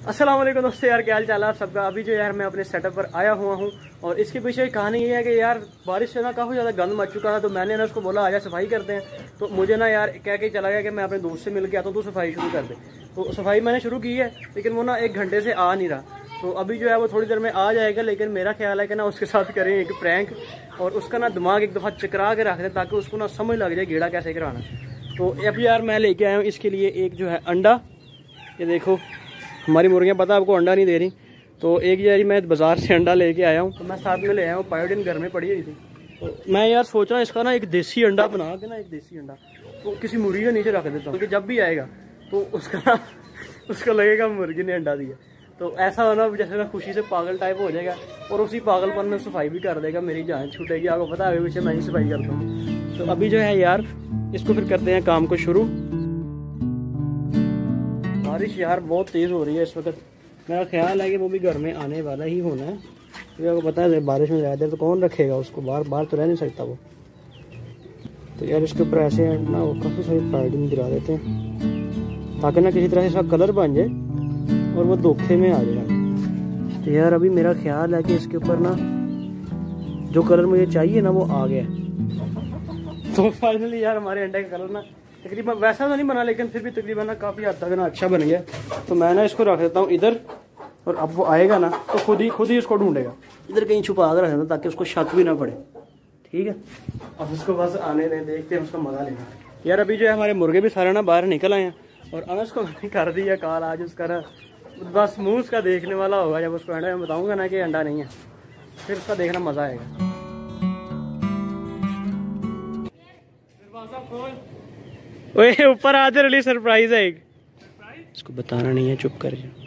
अस्सलाम वालेकुम दोस्तों, यार क्या हाल चाल है आप सबका। अभी जो यार मैं अपने सेटअप पर आया हुआ हूँ और इसके पीछे कहानी ये है कि यार बारिश से ना काफ़ी ज़्यादा गंद मच चुका था। तो मैंने ना उसको बोला आजा सफाई करते हैं। तो मुझे ना यार कह के चला गया कि मैं अपने दोस्त से मिल के आता हूँ, तो सफाई शुरू कर दे। तो सफाई मैंने शुरू की है, लेकिन वो ना 1 घंटे से आ नहीं रहा। तो अभी जो है वो थोड़ी देर में आ जाएगा, लेकिन मेरा ख्याल है कि ना उसके साथ करें एक प्रैंक और उसका ना दिमाग एक दफ़ा चकरा के रख दें, ताकि उसको ना समझ लग जाए गेड़ा कैसे कराना। तो अभी यार मैं लेके आया हूँ इसके लिए एक जो है अंडा। ये देखो हमारी मुर्गियाँ पता आपको अंडा नहीं दे रही, तो एक यार मैं बाज़ार से अंडा लेके आया हूँ। तो मैं साथ में ले आया हूँ, पायोडीन घर में पड़ी हुई थी। तो मैं यार सोच रहा हूँ इसका ना एक देसी अंडा बना के ना, एक देसी अंडा तो किसी मुर्गी के नीचे रख देता हूँ, क्योंकि जब भी आएगा तो उसका लगेगा मुर्गी ने अंडा दिया। तो ऐसा होना जैसे ना खुशी से पागल टाइप हो जाएगा और उसी पागलपन में सफाई भी कर देगा, मेरी जान छूटेगी। आपको पता है पीछे मैं ही सफाई करता हूँ। तो अभी जो है यार इसको फिर करते हैं काम को शुरू। बारिश यार बहुत तेज़ हो रही है इस वक्त। मेरा ख्याल है कि वो भी घर में आने वाला ही होना है, क्योंकि आपको पता है बारिश में ज़्यादा तो कौन रखेगा उसको, बाहर तो रह नहीं सकता वो। तो यार इसके ऊपर ऐसे ना वो काफ़ी सारी पायोडीन गिरा देते हैं, ताकि ना किसी तरह से इसका कलर बन जाए और वो धोखे में आ जाए। तो यार अभी मेरा ख्याल है कि इसके ऊपर ना जो कलर मुझे चाहिए ना वो आ गया। तो फाइनली यार हमारे अंडे का कलर ना तकरीबन वैसा तो नहीं बना, लेकिन फिर भी तकरीबन ना काफ़ी हद तक ना अच्छा बन गया। तो मैं ना इसको रख देता हूँ इधर, और अब वो आएगा ना तो खुद ही इसको ढूंढेगा। इधर कहीं छुपा कर रख देता ताकि उसको शक भी ना पड़े। ठीक है, अब उसको बस आने दें, देखते हैं उसका मजा लेना। यार अभी जो है हमारे मुर्गे भी सारे ना बाहर निकल आए हैं, और अनस को मैंने कर दिया कॉल। आज उसका ना बस मुँह उसका देखने वाला होगा, जब उसको अंडा में बताऊँगा ना कि अंडा नहीं है, फिर उसका देखना मज़ा आएगा। ओए ऊपर आधे रली सरप्राइज है एक, इसको बताना नहीं है, चुप कर जा।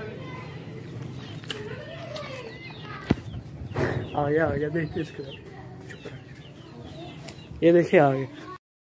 आ गया देखिए इसको, चुप कर। ये देखिए आ गया।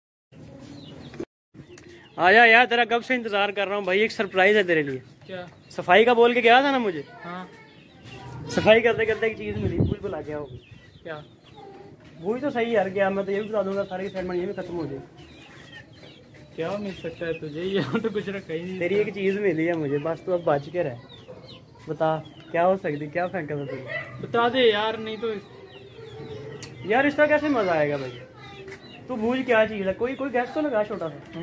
आया यार तेरा कब से इंतजार कर रहा हूँ भाई, एक सरप्राइज है तेरे लिए। क्या? सफाई का बोल के गया था ना मुझे। हाँ, सफाई करते करते एक चीज मिली, भूल बुला गया होगी। क्या भूल? तो सही यार, क्या मैं तो ये भी बता दूंगा सारे सेगमेंट ये भी खत्म हो जाए। क्या मिल सकता है तुझे? यहाँ तो कुछ रखा ही नहीं। तेरी एक चीज मिली है मुझे, बस तू अब बच के रह। बता क्या हो सकती, क्या फेंका था तुझे? बता दे यार, नहीं तो यार इसका कैसे मजा आएगा भाई। तू भूल क्या चीज है, कोई गैस तो लगा छोटा सा।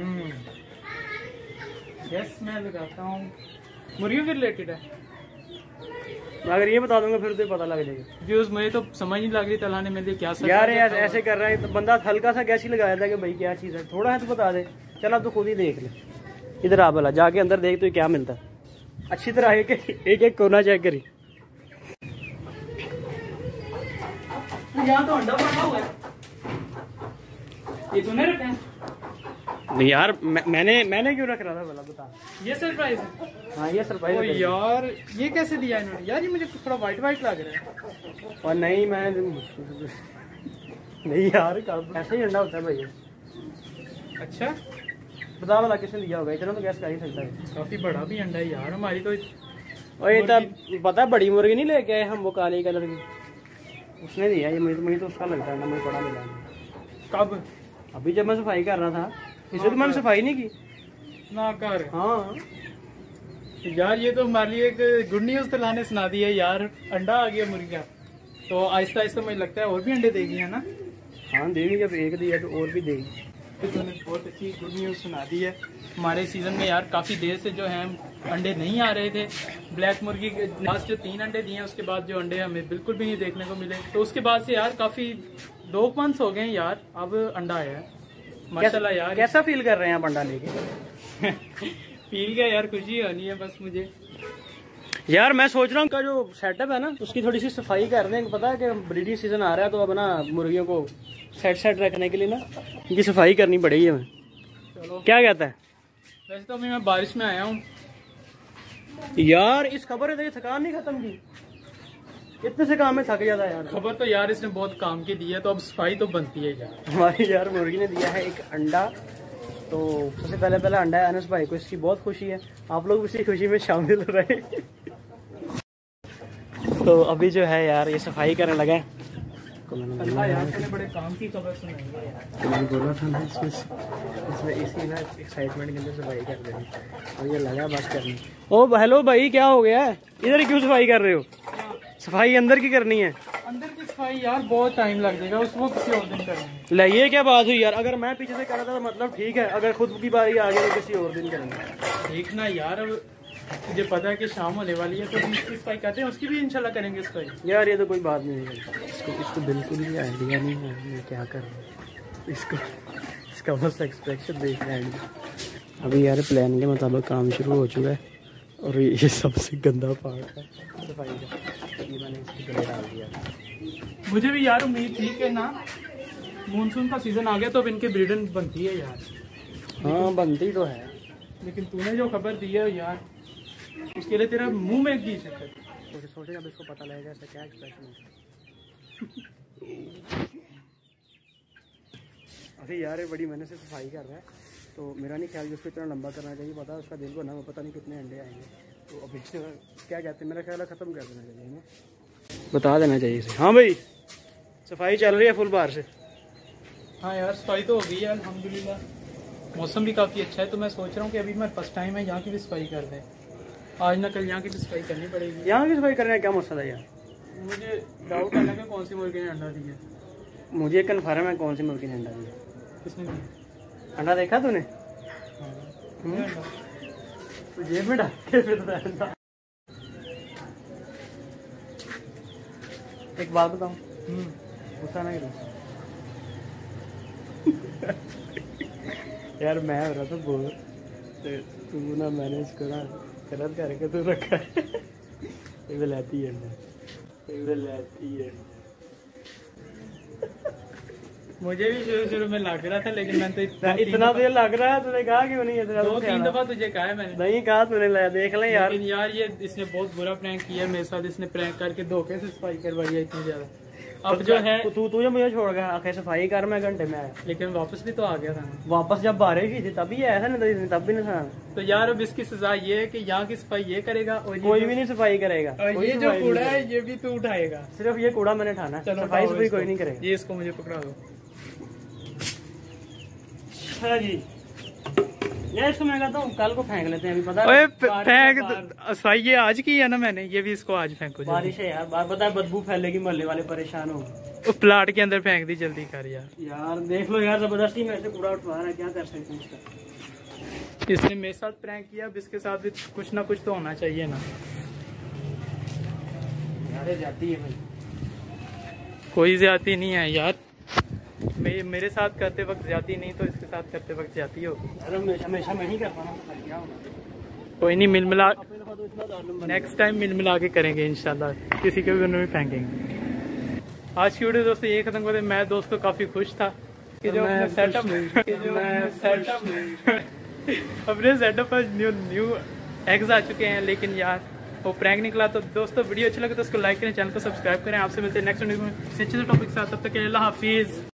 गैस मैं लगाता हूँ, मुर्गियों के रिलेटेड है। अगर ये बता दूंगा फिर तो पता लग जाएगा। व्यूज मुझे तो समझ नहीं लग रही तलाने में क्या यार ऐसे कर रहा है। तो बंदा हल्का सा गैस ही लगाया था कि भाई क्या चीज है, थोड़ा है तो बता दे। चल अब तो खुद ही देख ले, इधर आ भला जाके अंदर देख तो क्या मिलता है। अच्छी तरह एक कोना चेक करी। यहाँ तो अंडा पड़ा हुआ है, ये तूने रखा है? नहीं यार मैंने क्यों रख रहा था भला, बता। ये सरप्राइज है? हाँ ये सरप्राइज है। यार ये कैसे दिया इन्होंने यार, ये मुझे थोड़ा वाइट लग रहा है। और नहीं मैं नहीं यार ऐसा ही अंडा होता है भाई। अच्छा बता वाला किसने दिया होगा, इतना तो गैस कर ही सकता है। काफी बड़ा भी अंडा है यार हमारी तो। और ये तब पता है बड़ी मुर्गी नहीं लेके आए हम, वो काले कलर की, उसने दिया ये। मुझे तो उसका लगता है ना, मुझे बड़ा मिला। कब? अभी जब मैं सफाई कर रहा था, इसे तो मैंने सफाई नहीं की ना कर। हाँ यार ये तो हमारे लिए एक गुड न्यूज तो लाने सुना दी है यार, अंडा आ गया मुर्गी का। तो आहिस्ता आहिस्ता मुझे लगता है और भी अंडे देगी, है ना? हाँ देगी, जब एक दिया तो और भी देगी। तो तूने बहुत अच्छी गुड न्यूज़ सुना दी है। हमारे सीज़न में यार काफ़ी देर से जो है अंडे नहीं आ रहे थे। ब्लैक मुर्गी के लास्ट जो 3 अंडे दिए हैं, उसके बाद जो अंडे हमें बिल्कुल भी नहीं देखने को मिले। तो उसके बाद से यार काफ़ी 2 मंथ्स हो गए हैं यार, अब अंडा आया है माशाल्लाह। यार कैसा फील कर रहे हैं आप अंडा लेके? फील क्या यार, खुशी होनी है बस मुझे। यार मैं सोच रहा हूँ का जो सेटअप है ना उसकी थोड़ी सी सफाई कर दें। पता है कि ब्रीडिंग सीजन आ रहा है, तो अब ना मुर्गियों को सेट रखने के लिए ना इनकी सफाई करनी पड़ेगी हमें। चलो क्या कहता है? वैसे तो अभी मैं बारिश में आया हूँ यार। इस खबर है थकान नहीं खत्म की, इतने से काम में थक जाता है यार। खबर तो यार इसने बहुत काम की दी है, तो अब सफाई तो बनती है यार। हमारी यार मुर्गी ने दिया है एक अंडा। तो सबसे पहले अंडा है अनस भाई को, इसकी बहुत खुशी है। आप लोग इसी खुशी में शामिल हो रहे हैं। तो अभी जो है यार ये सफाई करने लगा है। आपको मैंने यार तूने बड़े काम की खबर सुनाई है यार। तो मैंने बोला था ना इसमें इसी ना एक्साइटमेंट के अंदर सफाई कर देनी और ये लगा बात करनी। ओ हेलो भाई, क्या हो गया है इधर क्यों सफाई कर रहे हो? सफाई अंदर की करनी है। अंदर की सफाई यार बहुत टाइम लग जाएगा, उसको किसी और दिन करेंगे। ले ये क्या बात हुई यार, अगर मैं पीछे से कर रहा था तो मतलब ठीक है, अगर खुद की बारी आ गई तो किसी और दिन करेंगे। ठीक ना यार, अब मुझे पता है कि शाम होने वाली है तो हम इसकी सफाई करते हैं, उसकी भी इंशाल्लाह करेंगे सफाई। यार ये तो कोई बात नहीं है, इसको बिल्कुल भी आइडिया नहीं है मैं क्या कर रहा हूँ। इसका बस एक्सप्रेशन देख रहे हैं। अभी यार प्लान के मुताबिक काम शुरू हो चुका है और ये सबसे गंदा पार्ट है सफाई का, ये मैंने इसकी गले डाल दिया। मुझे भी यार उम्मीद थी कि ना मानसून का सीज़न आ गया तो अब इनकी ब्रीडिंग बनती है यार। हाँ बनती तो है, लेकिन तूने जो खबर दी है यार उसके लिए तेरा मुंह में की शक्कर। तो सोचे अब इसको पता लगेगा इसका क्या एक्सप्रेशन है। अरे यार ये बड़ी मेहनत से सफाई कर रहा है तो मेरा नहीं ख्याल कि उसको इतना लंबा करना चाहिए। पता है उसका दिल को ना, पता नहीं कितने अंडे आएंगे, तो अभी क्या कहते हैं, मेरा ख्याल है ख़त्म कर देना चाहिए ना, बता देना चाहिए इसे। हाँ भाई सफाई चल रही है फुल बार से। हाँ यार सफाई तो हो गई है अल्हम्दुलिल्लाह, मौसम भी काफ़ी अच्छा है। तो मैं सोच रहा हूँ कि अभी मैं फर्स्ट टाइम है यहाँ की भी सफाई कर दें, आज ना कल यहाँ की भी सफाई करनी पड़ेगी। यहाँ की सफाई करने का क्या मसला है यार? मुझे डाउट है ना कि कौन सी मुर्गी ने अंडा दिया। मुझे कन्फर्म है कौन सी मुर्गी ने अंडा दिया। किसने दिया अंडा? देखा तूने? तो जेब में डाल के फिर अंडा। एक बात बताऊं, गुस्सा नहीं करो यार, मैं हो रहा था बोर, तू ना मैंने इसको ना गलत करके तू रखा है। ये लाती है, ये लाती है। मुझे भी शुरू में लग रहा था, लेकिन मैंने तो इतना तो लग रहा है, तूने कहा क्यों नहीं? इतना 2-3 दफा तुझे कहा है मैंने। नहीं कहा तूने, देख ले यार। लेकिन यार ये इसने बहुत बुरा प्रैंक किया मेरे साथ, इसने प्रैंक करके धोखे से सफाई करवाई है इतनी ज्यादा। अब जो है तू मुझे छोड़ गया, आखिर सफाई कर, मैं घंटे में आया, लेकिन वापस भी तो आ गया था। वापस जब बारिश की थी तभी ऐसा नहीं, तब भी नहीं। तो यार अब इसकी सजा ये है कि यहाँ की सफाई ये करेगा और कोई भी नहीं सफाई करेगा। और ये जो कूड़ा है ये भी तू उठाएगा, सिर्फ ये कूड़ा मैंने उठाना, सफाई कोई नहीं करेगा। ये इसको मुझे पकड़ा दो। अच्छा जी, ये इसको मैं कहता हूँ कल को फेंक लेते हैं, अभी पता है फेंक सफाई ये आज की है ना मैंने, ये भी इसको आज फेंको। बारिश है यार, बार पता है बदबू फैलेगी, मोहल्ले वाले परेशान हो। प्लाट के अंदर फेंक दी, जल्दी कर यार। यार देख लो यार, जबरदस्ती मेरे से कूड़ा उठवा रहा है, क्या कर सकते हैं इसका। इसने मेरे साथ प्रैंक किया, अब इसके साथ भी कुछ ना कुछ तो होना चाहिए ना यार। जाती है भाई, कोई ज्यादती नहीं है यार, मेरे साथ करते वक्त जाती नहीं तो इसके साथ करते वक्त जाती होगी। हमेशा मैं ही करता हूं। कोई नहीं, मिल मिला नेक्स्ट टाइम मिल मिला के करेंगे इंशाल्लाह, किसी के भी फेंकेंगे। आज की वीडियो दोस्तों ये खत्म करते। मैं दोस्तों काफी खुश था कि जो अपने सेटअप पर न्यू एग्स आ चुके हैं, लेकिन यार वो प्रैंक निकला। तो दोस्तों वीडियो अच्छा लगे तो उसको लाइक करें, चैनल को सब्सक्राइब करें। आपसे मिलते हैं नेक्स्ट वीडियो में अच्छे टॉपिक के साथ, तब तक के लिए अल्लाह हाफिज।